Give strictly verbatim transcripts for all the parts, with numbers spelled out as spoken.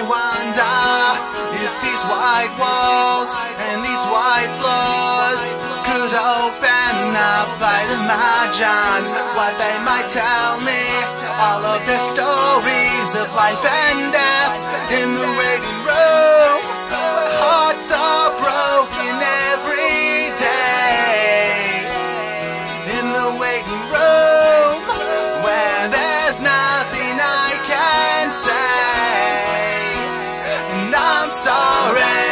wonder if these white walls and these white floors could open up. I'd imagine what they might tell me, all of their stories of life and death in the waiting room, where hearts are broken every day. In the waiting room, where there's nothing I can say, and I'm sorry.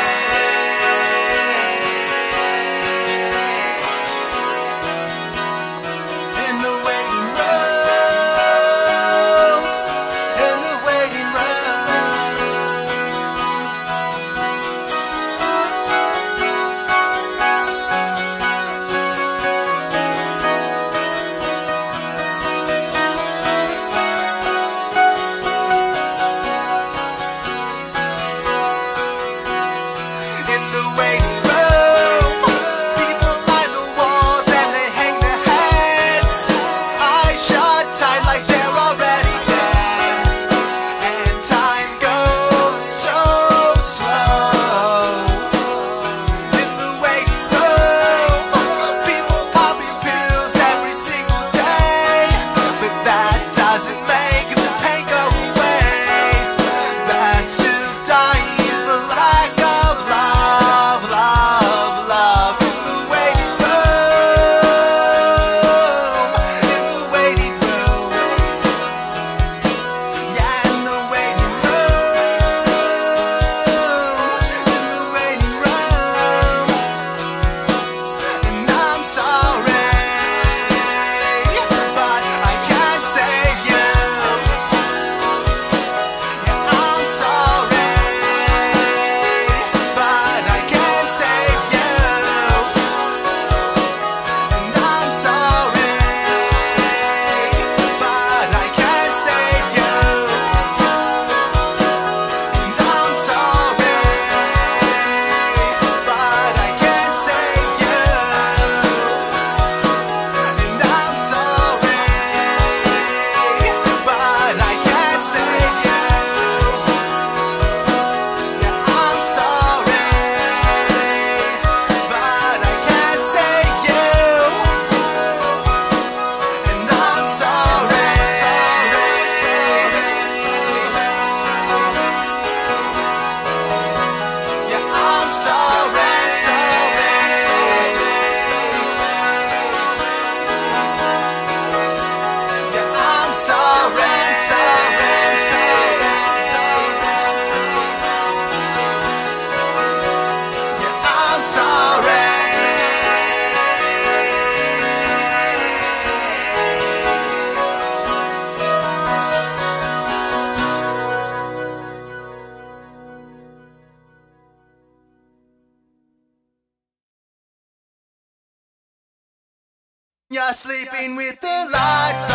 You're sleeping with the lights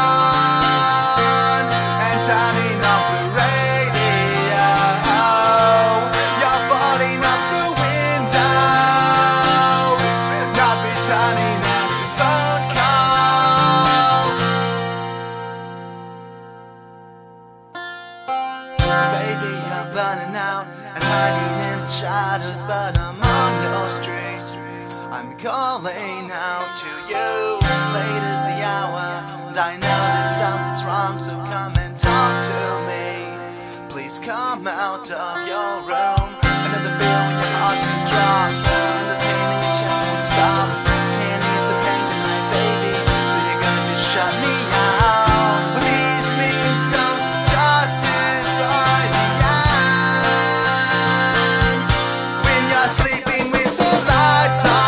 on and turning off the radio. You're boarding up the windows, not returning any phone calls. Baby, you're burning out and hiding in the shadows, but I'm on your street. I'm calling out to you, late is the hour, and I know that something's wrong, so come and talk to me. Please come out of your room. Another feel when your heart drops, and the pain in your chest won't stop. Can't ease the pain tonight, baby, so you're gonna just shut me out. Please, please don't just destroy the end. When you're sleeping with the lights on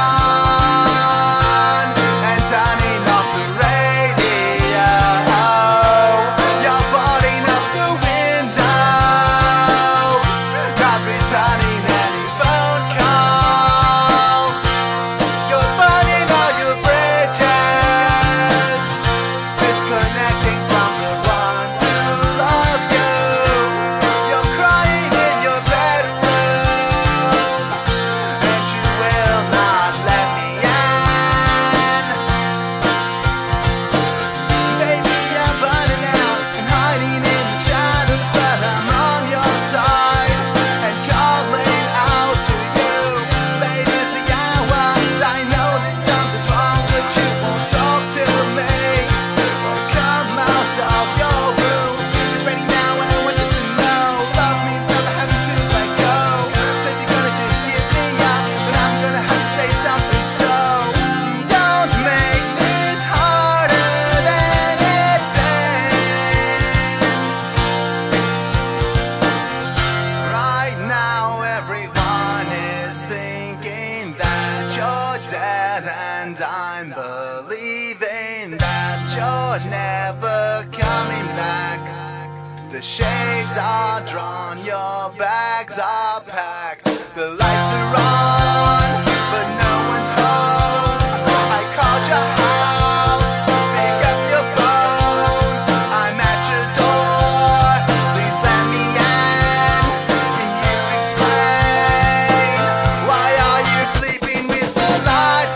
The shades are drawn, your bags are packed. The lights are on, but no one's home. I called your house, pick up your phone. I'm at your door, please let me in. Can you explain, why are you sleeping with the lights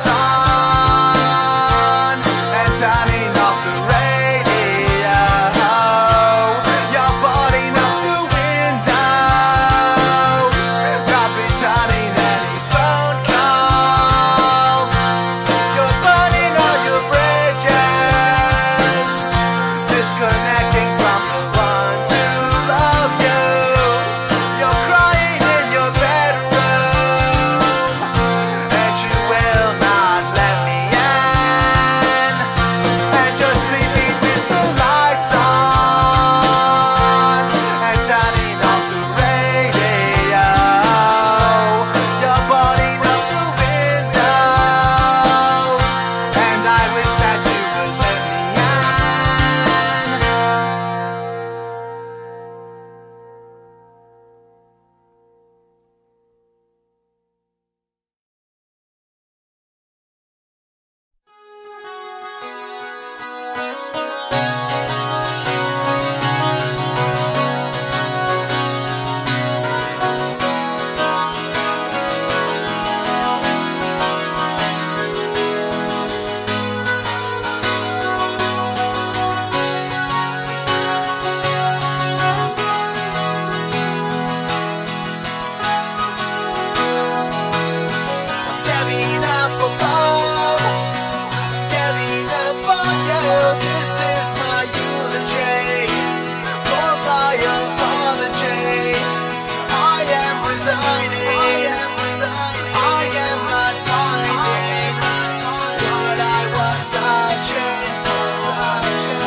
on and turning off the radio? You're boarding up the windows, not returning any phone calls. You're burning all your bridges, disconnecting from the ones who love you. You're crying in your bedroom, and you will not let me in. And you're sleeping with the lights on and turning off the radio. You're boarding up the windows, and I wish that you would let me giving up above, giving up on you. This is my eulogy, for my apology. I am resigning, I am not finding what I was searching for.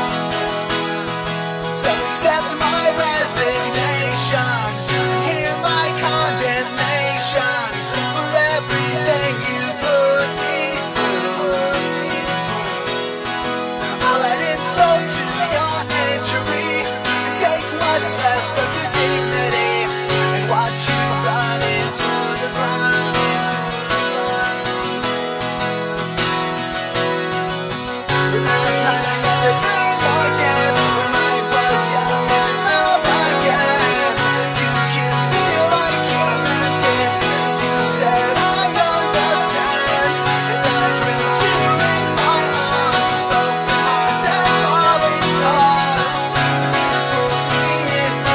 So accept my resignation, hear my condemnation for everything you put me through. I'll add insult to your injury and take what's left of your dignity and watch you run into the ground. Last night I had a dream again, when I was young and in love again. You kissed me like you meant it. You said I understand, and I dreamed you in my arms with open arms and falling stars. You put me in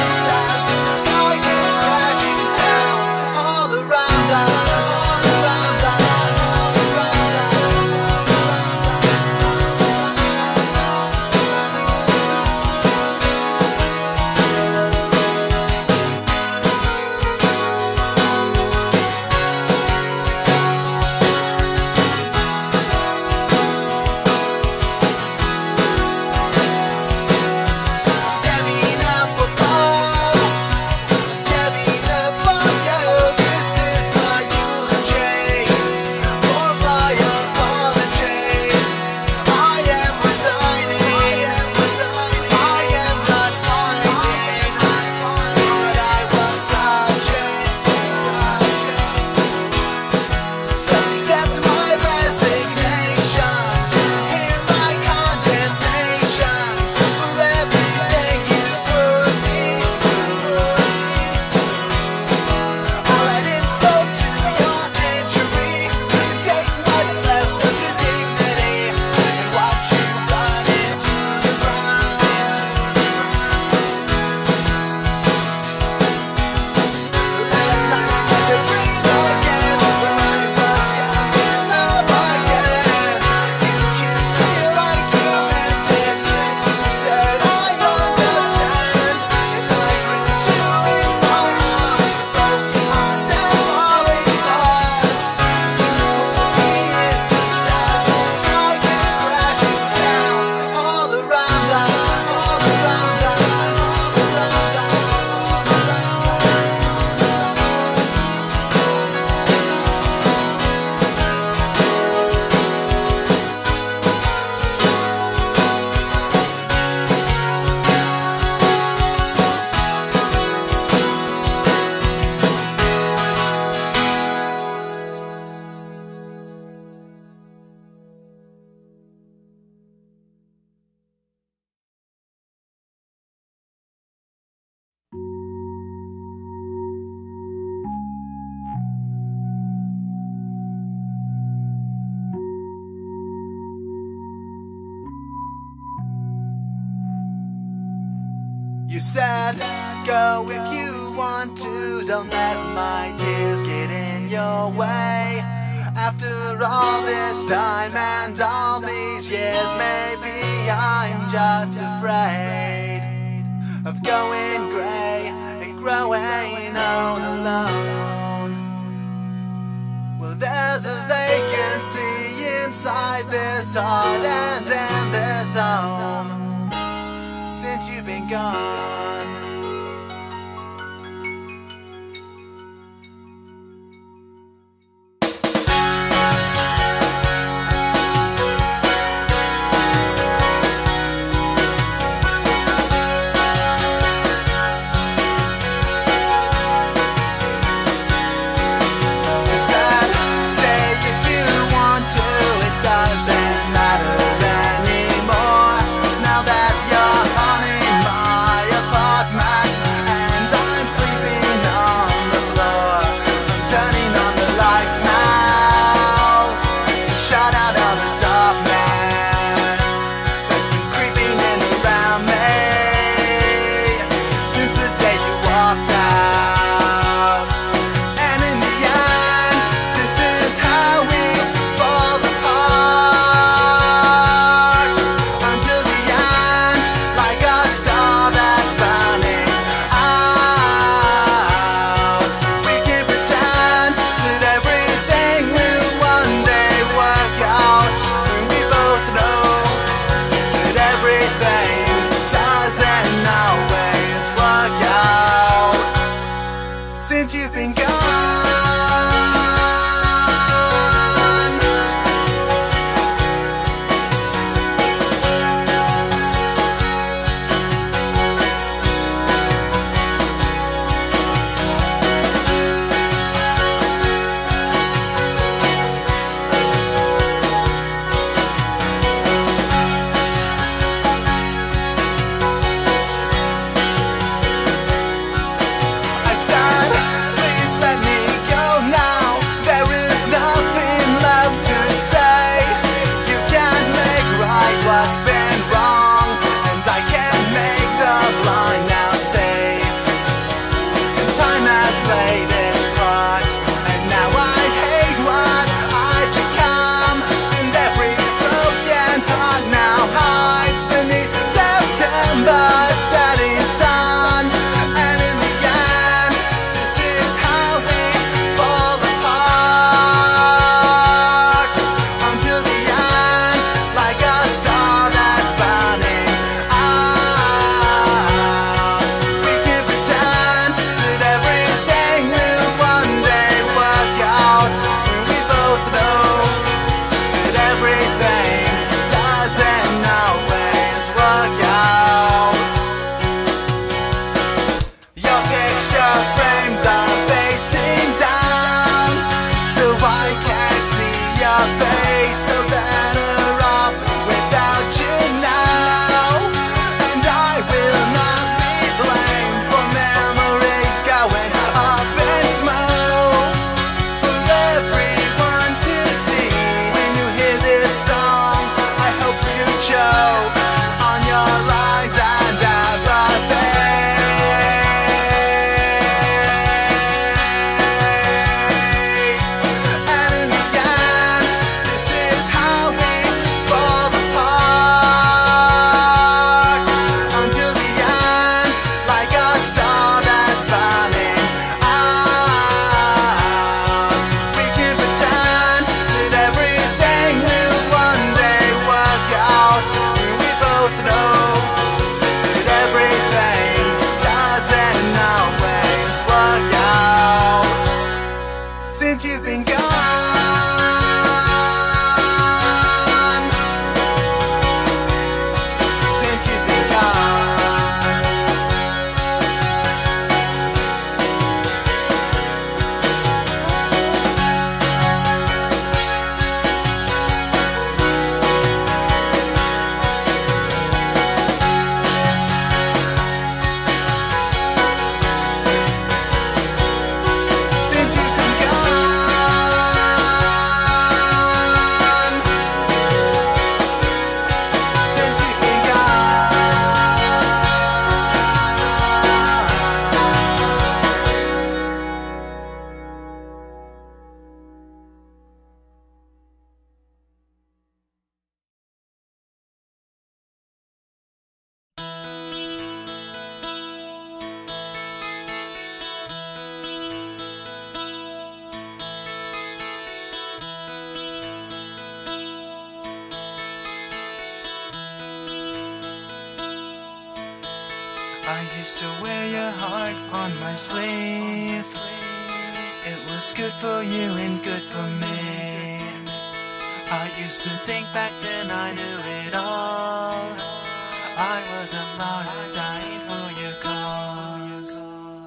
You said, go if you want to, don't let my tears get in your way. After all this time and all these years, maybe I'm just afraid of going grey and growing all alone. Well, there's a vacancy inside this heart and in this home since you've been gone. Since you've been gone. I said, please used to wear your heart on my sleeve. It was good for you and good for me. I used to think back then I knew it all. I was a martyr dying for your cause.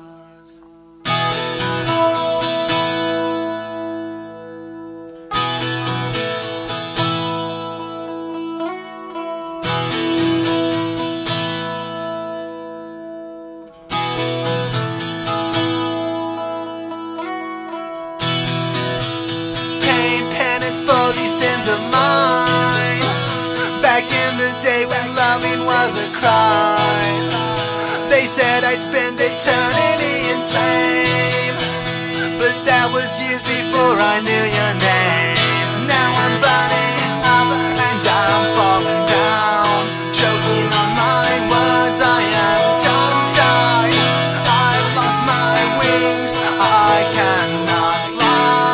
For these sins of mine, back in the day when loving was a crime, they said I'd spend eternity in flame, but that was years before I knew your name. Now I'm burning up and I'm falling down, choking on my words. I am tongue-tied, I've lost my wings, I cannot fly.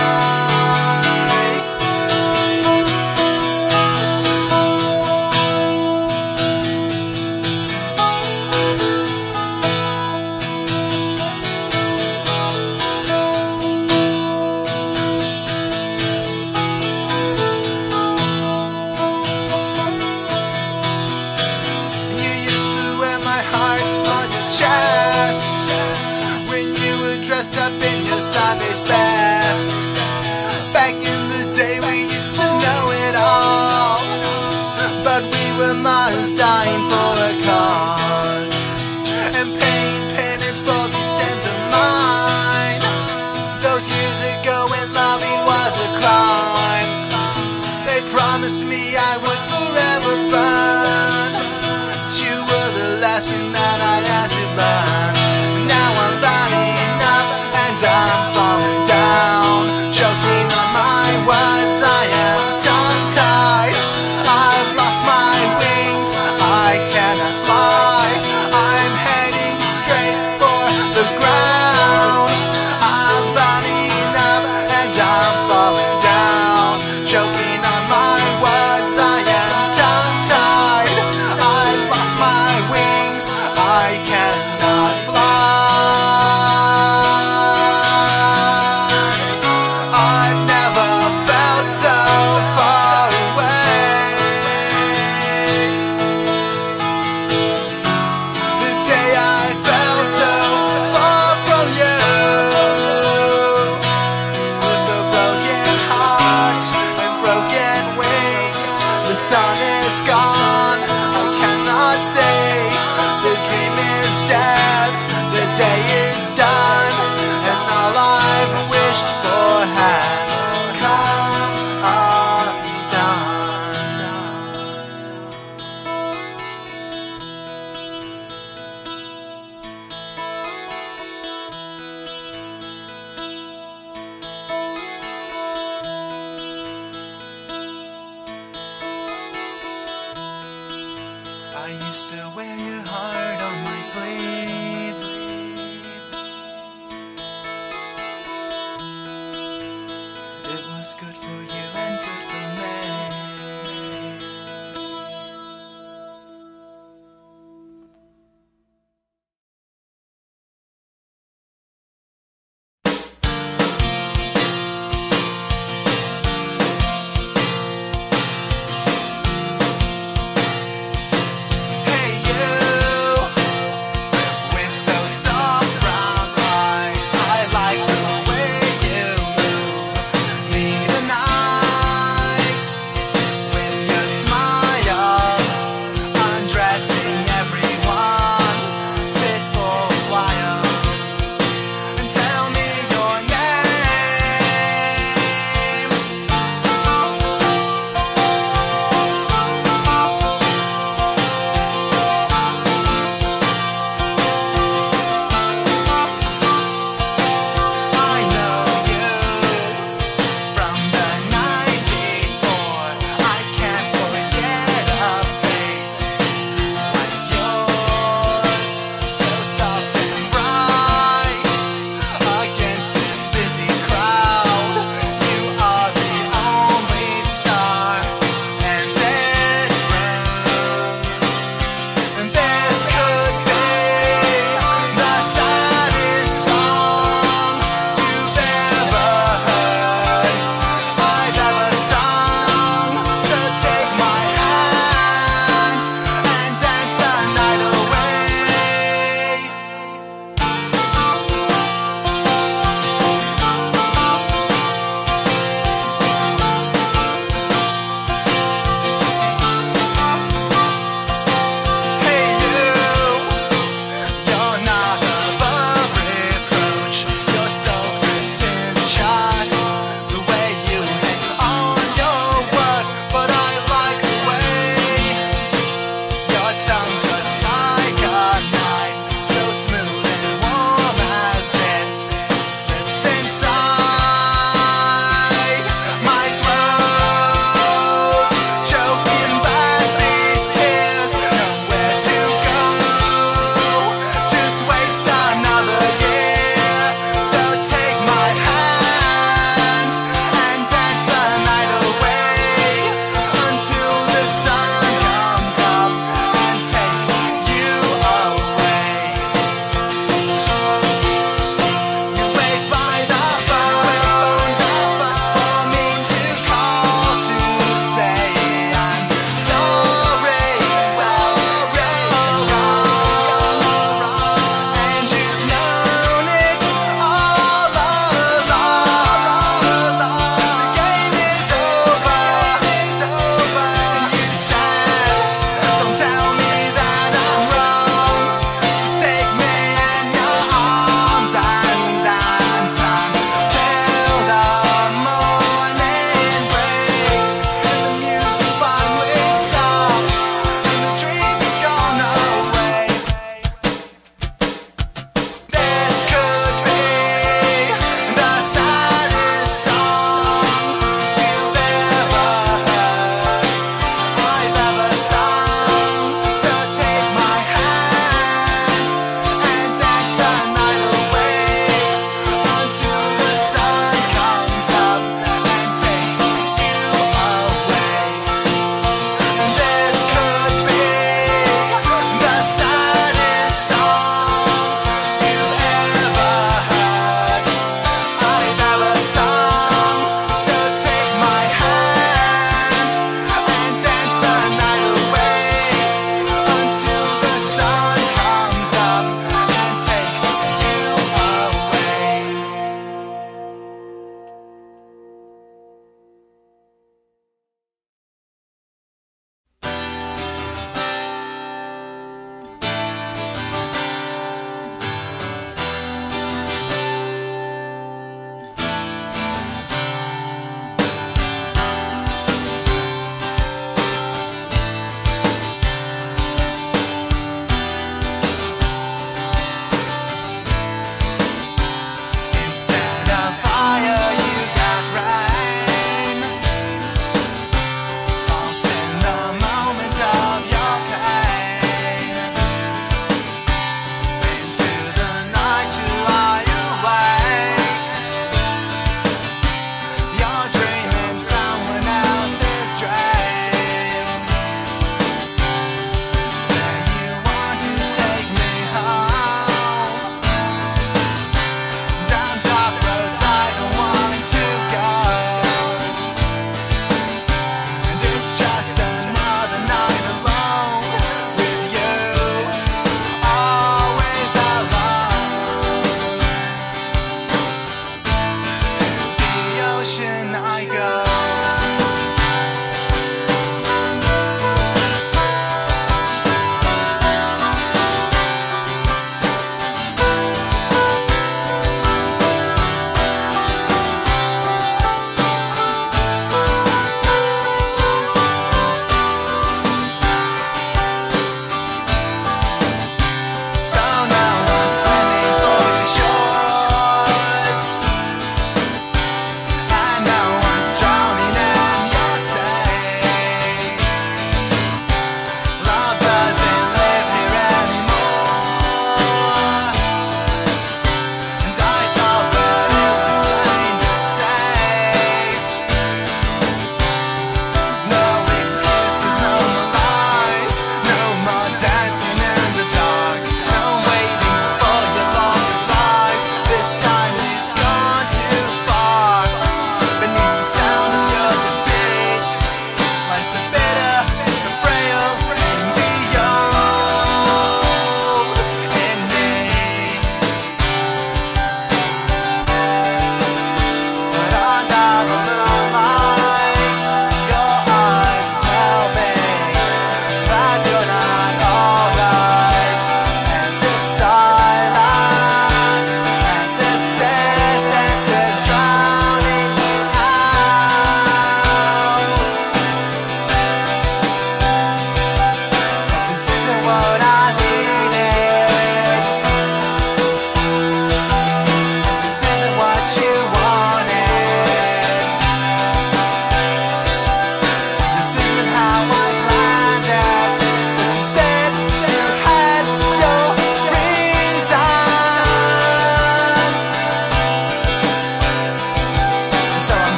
Dressed up in your Sunday's best. Back in the day we used to know it all, but we were martyrs dying for a cause. And paying penance for these sins of mine, those years ago when loving was a crime, they promised me I would forever burn, but you were the lesson that I had to learn. Now I'm burning, I'm falling down, choking on my words. I am tongue-tied, I've lost my wings, I cannot fly. I'm heading straight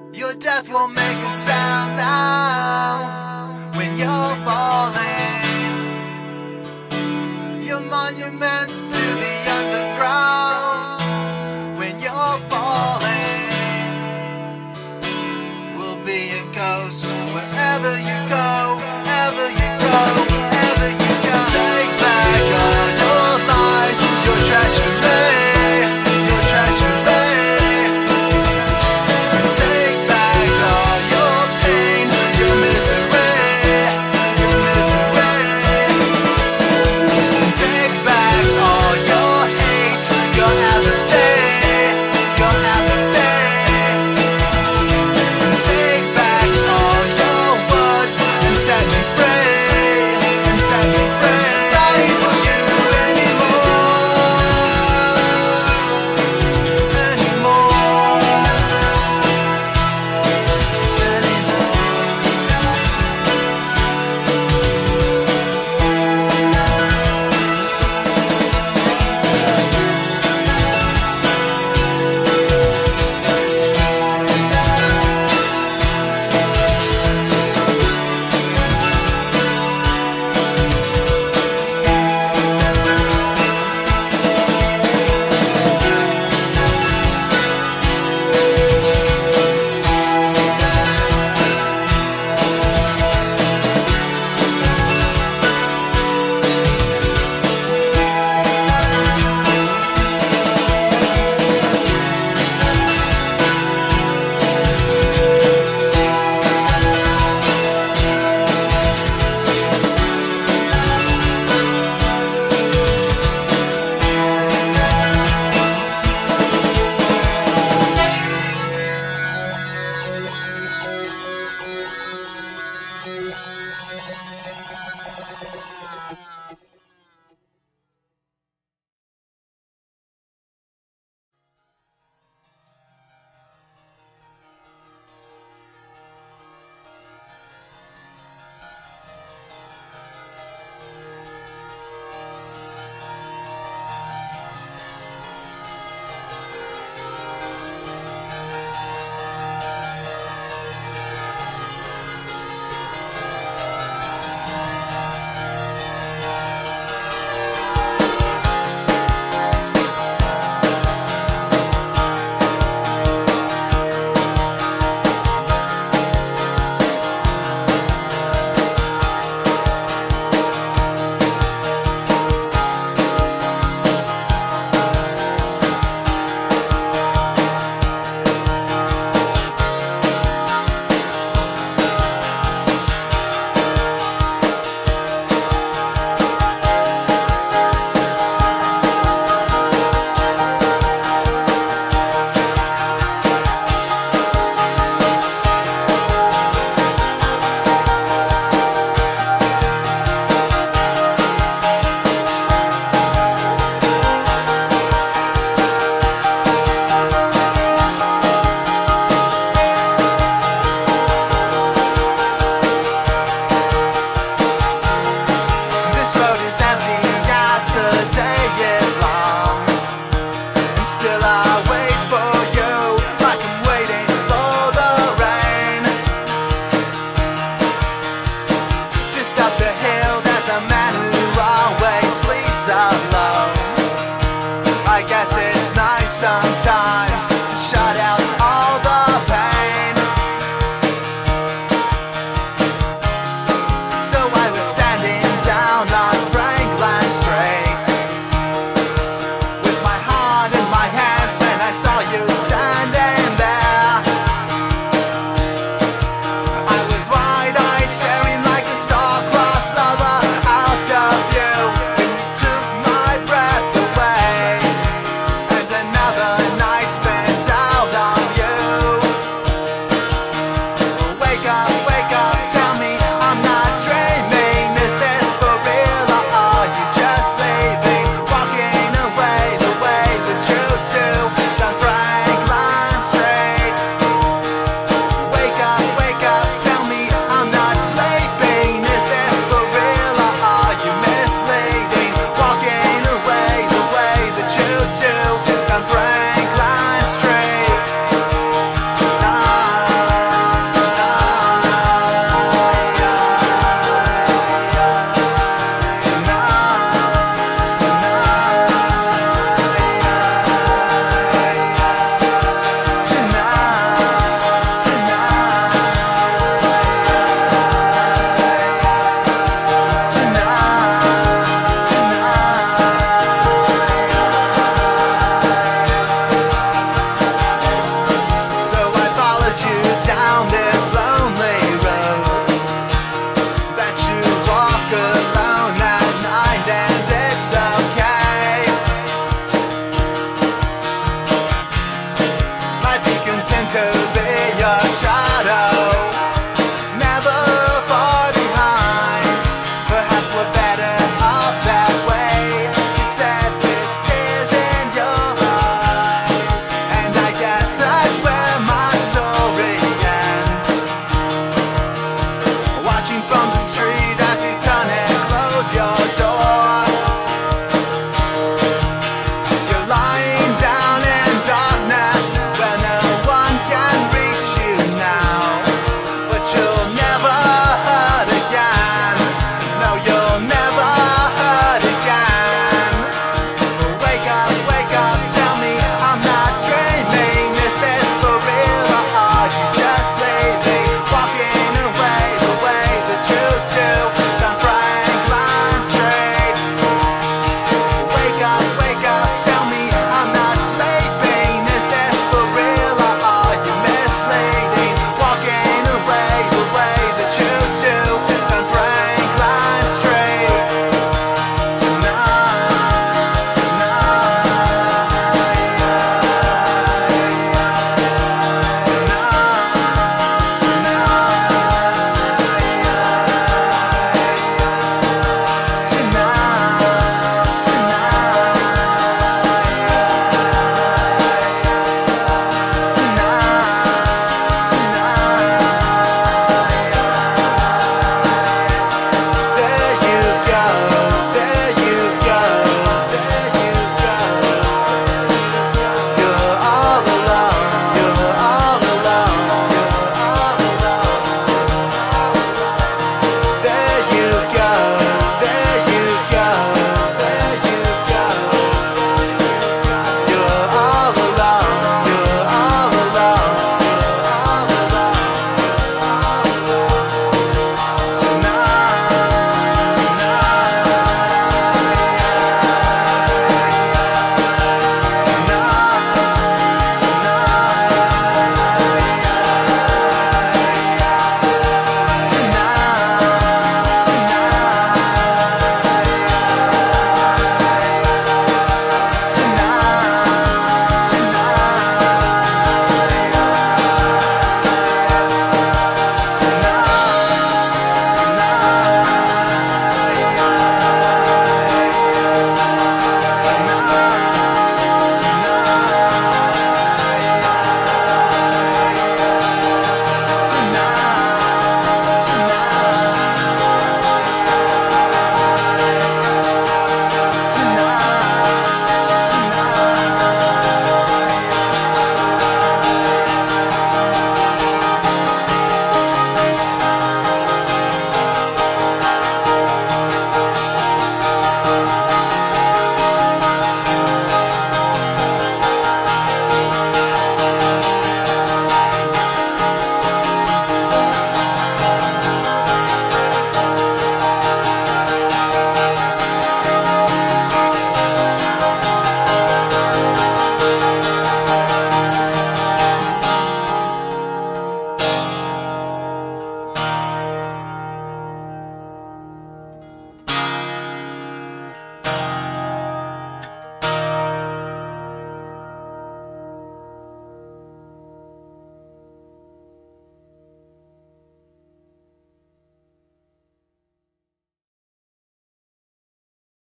Your death will make a sound when you're falling. Your monument to the underground when you're falling will be a ghost.